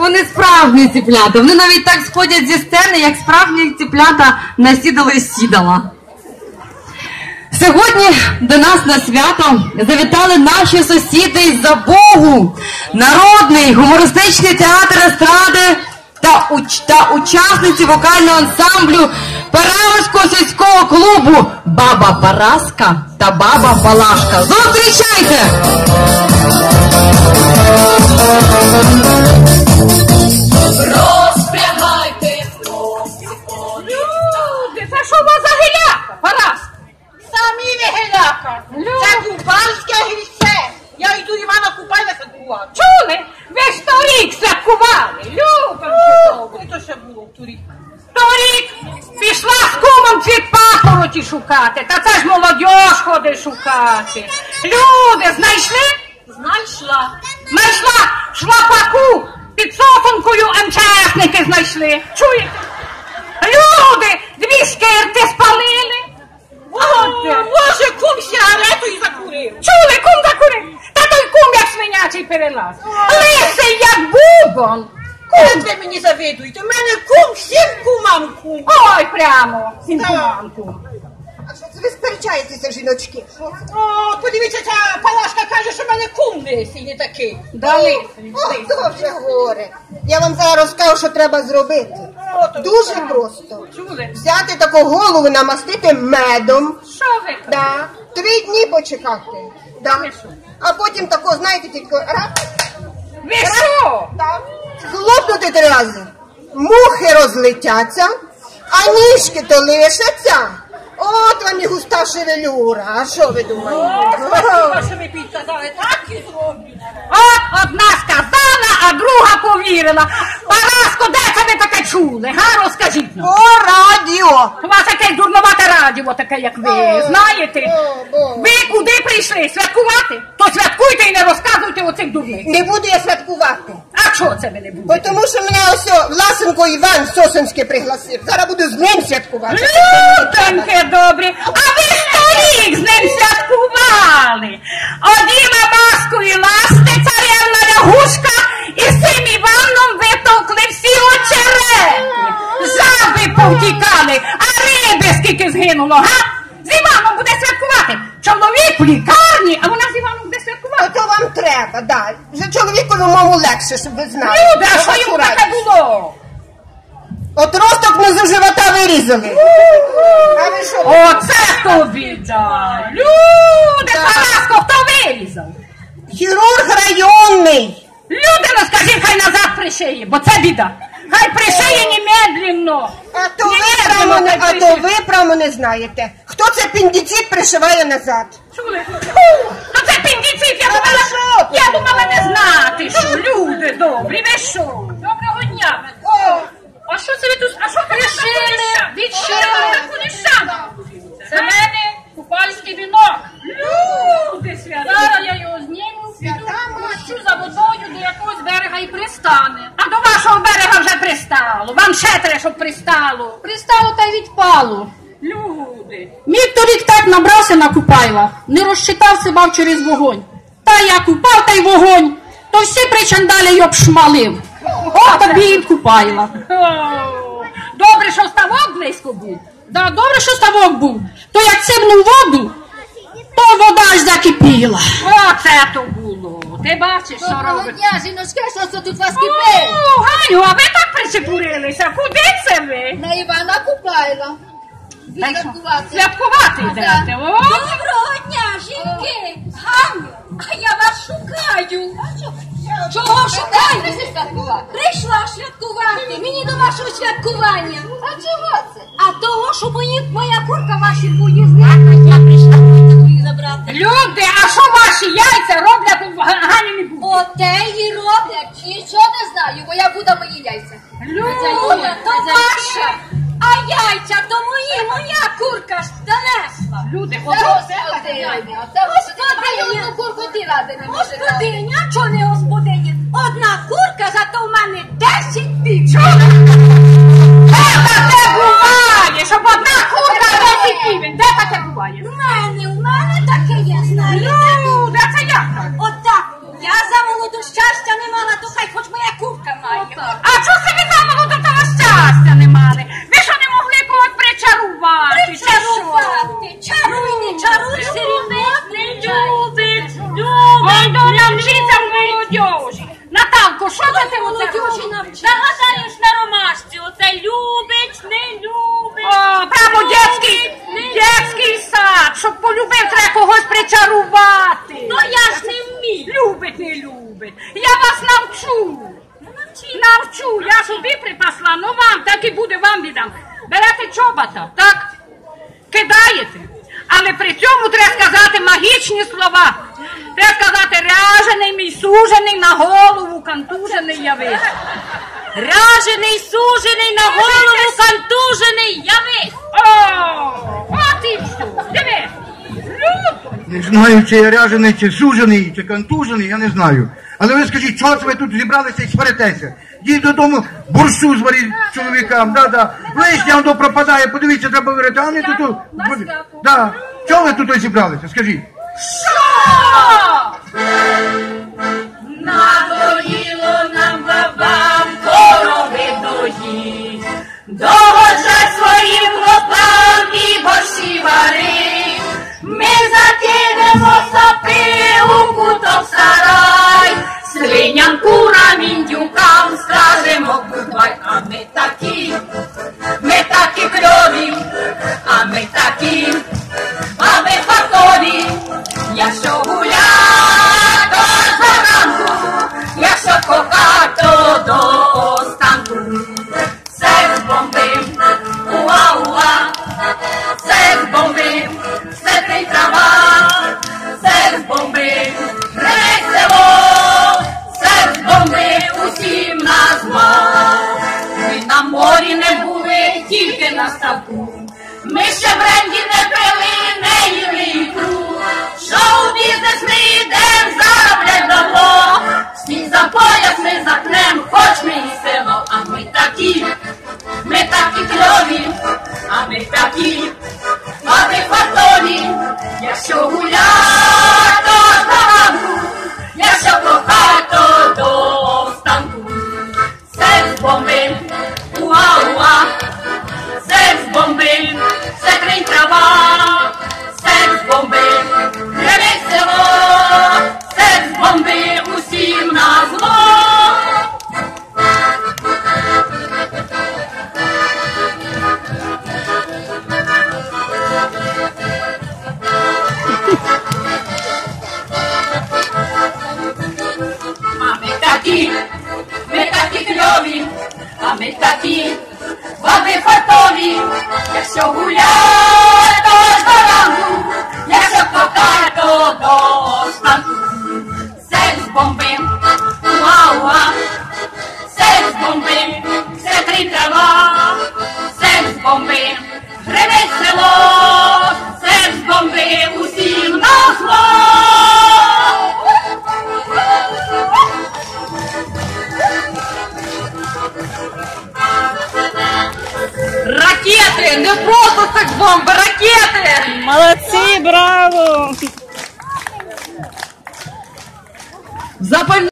вони справжні ціплята. Вони навіть так сходять зі сцени, як справжні ціплята насідали сідала. Сьогодні до нас на свято завітали наші сусіди із-за Богу. Народний гумористичний театр естради та учасниці вокального ансамблю Параського сільського клубу «Баба Параска» та «Баба Палашка». Зустрічайте! Розпрягайте! Люди, це що у вас за геляка, Параска? Самі не геляка. Це купальське гільце. Я йду Івана Купайла святкувати. Чули? Ви ж торік святкували, любимо. І то ще було торік. Торік пішла з кумом цвіт папороті шукати. Та це ж молодь ходить шукати. Люди, знайшли? Знайшла. Знайшла шлапаку під сосункою МЧСники знайшли. Чуєте? Люди, 2 шкирти спалили. Боже, кум сигарету і закурив. Чули, кум закурив? Та той кум як свинячий перелаз. Лисий як бубон. Кум, ви мені завидуєте. У мене кум, всім кумам кум. Ой, прямо, всім кумам кум. А що це ви сперечаєтеся, жіночки? О, подивіться, ця Палашка каже, що в мене кум лисий, не такий. Да лисий. О, то вже горе. Я вам зараз розкажу, що треба зробити. Дуже просто. Чули? Взяти таку голову, намастити медом. Що ви? Да. 3 дні почекати. Да. Ви що? А потім тако, знаєте, тільки раз, Ви що? да. Хлопнути 3 рази. Мухи розлетяться, а ніжки то лишаться. От вам і густа шевелюра. А що ви думаєте? Спасибо, що ви підказали, так і зроблю. От одна сказала, а друга повірила. Параско, де це ви таке чули? Га, розкажіть нам. По радіо. У вас якесь дурновате радіо таке, як ви, знаєте? Бо. Ви куди прийшли? Святкувати? То святкуйте і не розказуйте оцих дурниць. Не буду я святкувати. А чого це ви не Бо будете? тому що мене ось Власенко Іван Сосенський пригласив. Зараз буду з ним святкувати. Людоньки добрі, а ви ж торік з ним святкували. Оділа маску і ласти, царевна лягушка, і з цим Іваном витовкли всі очерети. Жаби повтікали, а риби скільки згинуло, га? З Іваном буде святкувати. Чоловік в лікарні, а вона з Іваном буде святкувати. Ото вам треба, да. Вже чоловікові мову легше, щоб ви знали. Люди, а що йому таке було? От росток внизу живота вирізали. А ви що? Оце тобі да. Люди, Параско, хто вирізав? Хірург районний. Люди, розкажи, хай назад пришиє, бо це біда. Хай пришиє немедленно. А то ви прямо не знаєте. Хто це апендицит пришиває назад? Чули? Ну це апендицит, я думала не знати, що люди добрі, ви що? Доброго дня. А що це ви тут, а що пришили? Відшили. Це мене купальське вінок. Люди святі. Зараз я його зніму, піду, пущу за водою до якогось берега і пристане. А до вашого берега вже пристало. Вам ще треба, щоб пристало. Пристало та й відпало. Люди. Мій торік так набрався на Купайла, не розчитав себе через вогонь. Та я купав, та й вогонь, то всі причандалі й обшмалив. От тобі і Купайла. Добре, що ставок близько був. Да, добре, що ставок був. То як цибнув воду, то вода аж закипіла. Оце то було. Ти бачиш, що робить? Дня, жіночка, що це тут вас кипить? О, Ганю, а ви так причепурилися? Куди це ви? На Івана Купайла. Та й що? Святкувати. Святкувати йдете? О! Доброго дня, жінки! Ганю, а я вас шукаю. Чого шукаю? Прийшла святкувати. Мені до вашого святкування. А чого це? А того, що моя курка ваші буде знати. Я прийшла її забрати. Люди, а що ваші яйця роблять у Гані не буде? Оте її роблять. Нічого не знаю, бо я буду мої яйця. Люди, то ваша. А яйця то мої, моя курка ж донесла. Люди, Господиня, курку ти ради не може. Господиня, чого не господиня? Одна курка, зато в мене 10 тисяч. Де таке буває, щоб одна курка 10 півень? Де таке буває? У мене таке є, знаєте. Люди, це як так? Отак. Я за молоду щастя не мала, то хай хоч моя курка має. що це ти оце робиш? Нагадаєш на ромашці, оце любить, не любить. О, прямо дєцький сад, щоб полюбив, треба когось причарувати. Ну я ж не вмію. Любить, не любить. Я вас навчу. Навчу, я собі припасла, ну вам, так і буде, вам віддам. Берете чобота, так? Кидаєте. Але при цьому треба сказати магічні слова. Треба сказати ряжений, мій сужений, на голову, контужений явись. Ряжений, сужений, на голову контужений, явись. О, от і все. Дивись. Люто. Не знаю, чи я ряжений, чи сужений, чи контужений, я не знаю. Але ви скажіть, чого це ви тут зібралися і сваритеся? Йдіть додому, борщу зваріть чоловікам, да. Лишня воно пропадає, подивіться, треба вирити, а не тут. Да. Чого ви тут зібралися, скажіть? Надоїло нам бабам корови доїть, догоджай своїм хлопам і борщі вари. Ми закинемо сапи у куток сарай, свиням, курам, індюкам скажемо гудбай. А ми такі кльові, а ми такі, а ми фартові. Якщо гуляти, то до ранку, якщо кохати, то до останку. Секс-бомби, уа-уа, секс-бомби, все три трава, секс-бомби, весело, секс-бомби усім назвав. Ми на морі не були, тільки на ставку, ми ще бренді не пили, не їли ікру. Шоу-бізнес ми йдем, зароблять давно, сміх за пояс ми заткнем, хоч ми і село. А ми такі кльові, а ми такі, а ми фартові. Якщо гулять, то до ранку, якщо кохать, то до останку. Секс-бомби, уа-уа, секс-бомби, все кринь трава, секс-бомби, весело, секс-бомби усім назло. Ми такі кльові, а ми такі, баби фартові. Якщо гулять, то до ранку, якщо кохать, то до останку. Секс-бомби, уа-уа, секс-бомби, все три трава, секс-бомби, гребе село, секс-бомби усім назло. Ракети! Не просто секс-бомби, ракети! Молодці, браво! Запальні